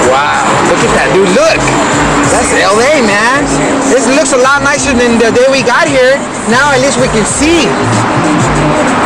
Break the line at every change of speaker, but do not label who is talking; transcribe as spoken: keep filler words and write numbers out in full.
Wow, look at that, dude, look. That's L A, man. This looks a lot nicer than the day we got here. Now at least we can see.